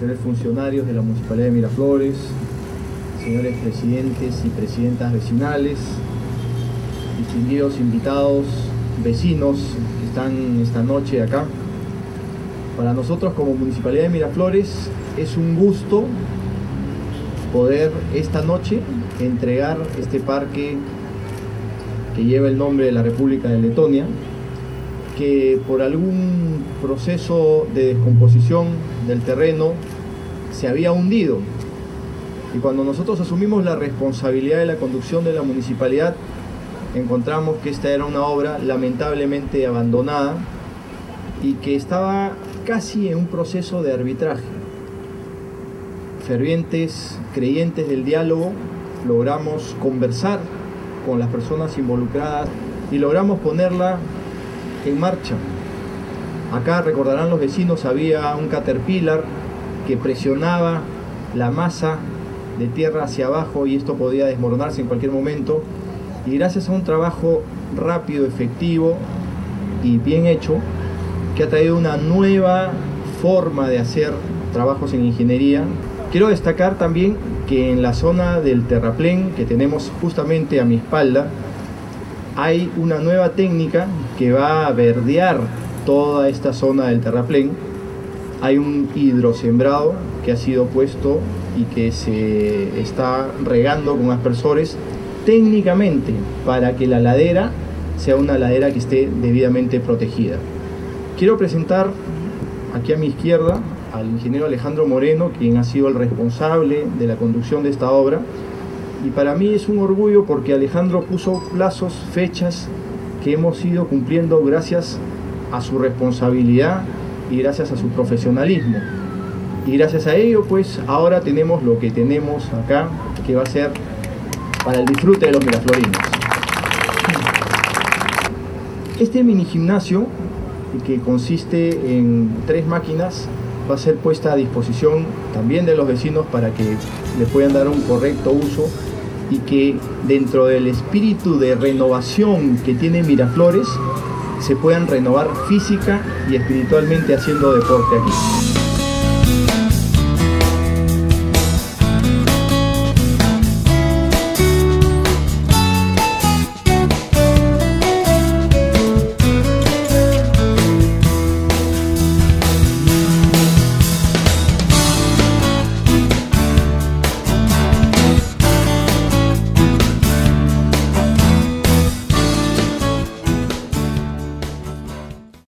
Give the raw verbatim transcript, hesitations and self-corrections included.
señores funcionarios de la Municipalidad de Miraflores, señores presidentes y presidentas vecinales, distinguidos invitados, vecinos que están esta noche acá. Para nosotros como Municipalidad de Miraflores es un gusto poder esta noche entregar este parque que lleva el nombre de la República de Letonia, que por algún proceso de descomposición del terreno se había hundido. Y cuando nosotros asumimos la responsabilidad de la conducción de la municipalidad, encontramos que esta era una obra lamentablemente abandonada y que estaba casi en un proceso de arbitraje. Fervientes creyentes del diálogo, logramos conversar con las personas involucradas y logramos ponerla en marcha. Acá, recordarán los vecinos, había un caterpillar que presionaba la masa de tierra hacia abajo y esto podía desmoronarse en cualquier momento, y gracias a un trabajo rápido, efectivo y bien hecho, que ha traído una nueva forma de hacer trabajos en ingeniería. Quiero destacar también que en la zona del terraplén que tenemos justamente a mi espalda hay una nueva técnica que va a verdear toda esta zona del terraplén. Hay un hidrosembrado que ha sido puesto y que se está regando con aspersores técnicamente para que la ladera sea una ladera que esté debidamente protegida. Quiero presentar aquí a mi izquierda al ingeniero Alejandro Moreno, quien ha sido el responsable de la conducción de esta obra. Y para mí es un orgullo porque Alejandro puso plazos, fechas que hemos ido cumpliendo gracias a su responsabilidad y gracias a su profesionalismo. Y gracias a ello, pues ahora tenemos lo que tenemos acá, que va a ser para el disfrute de los miraflorinos. Este mini gimnasio, que consiste en tres máquinas, va a ser puesta a disposición también de los vecinos para que le puedan dar un correcto uso y que dentro del espíritu de renovación que tiene Miraflores se puedan renovar física y espiritualmente haciendo deporte aquí.